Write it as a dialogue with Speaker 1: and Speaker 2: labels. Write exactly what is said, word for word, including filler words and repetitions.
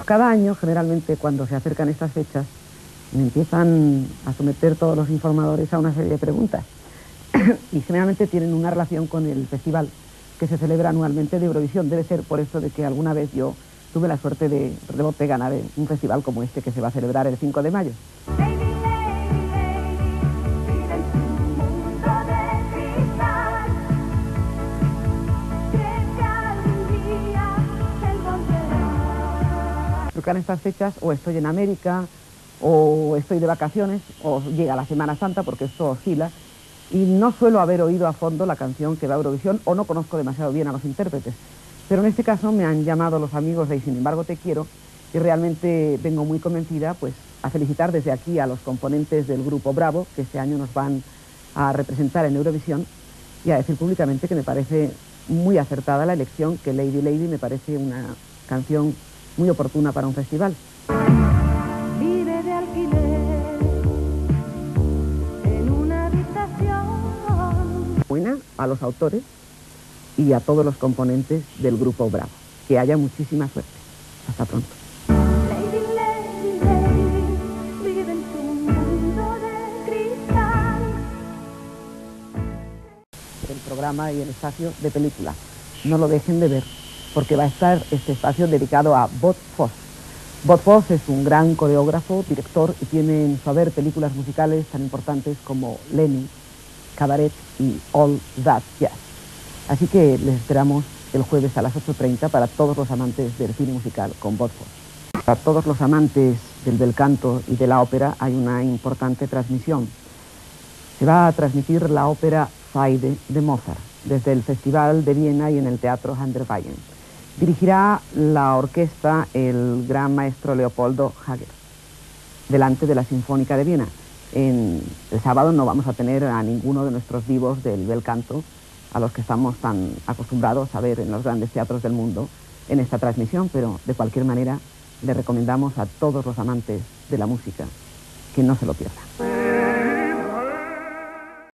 Speaker 1: cada año, generalmente cuando se acercan estas fechas, me empiezan a someter todos los informadores a una serie de preguntas y generalmente tienen una relación con el festival que se celebra anualmente de Eurovisión. Debe ser por esto de que alguna vez yo tuve la suerte de rebote ganar un festival como este que se va a celebrar el cinco de mayo. En estas fechas o estoy en América, o estoy de vacaciones, o llega la Semana Santa, porque esto oscila, y no suelo haber oído a fondo la canción que va a Eurovisión, o no conozco demasiado bien a los intérpretes. Pero en este caso me han llamado los amigos de Y Sin Embargo Te Quiero, y realmente vengo muy convencida pues, a felicitar desde aquí a los componentes del grupo Bravo, que este año nos van a representar en Eurovisión, y a decir públicamente que me parece muy acertada la elección, que Lady Lady me parece una canción muy oportuna para un festival.
Speaker 2: Vive de alquiler en una habitación.
Speaker 1: Buena a los autores y a todos los componentes del grupo Bravo. Que haya muchísima suerte. Hasta pronto.
Speaker 2: Lady, lady, lady, vive en su mundo de cristal.
Speaker 1: El programa y el espacio de película. No lo dejen de ver, porque va a estar este espacio dedicado a Bob Fosse. Bob Fosse es un gran coreógrafo, director, y tiene en su haber películas musicales tan importantes como Lenny, Cabaret y All That Jazz. Así que les esperamos el jueves a las ocho treinta para todos los amantes del cine musical con Bob Fosse. Para todos los amantes del bel canto y de la ópera hay una importante transmisión. Se va a transmitir la ópera Faide de Mozart desde el Festival de Viena y en el Teatro Handerweyen. Dirigirá la orquesta el gran maestro Leopoldo Hager, delante de la Sinfónica de Viena. En el sábado no vamos a tener a ninguno de nuestros divos del bel canto, a los que estamos tan acostumbrados a ver en los grandes teatros del mundo en esta transmisión, pero de cualquier manera le recomendamos a todos los amantes de la música que no se lo pierdan.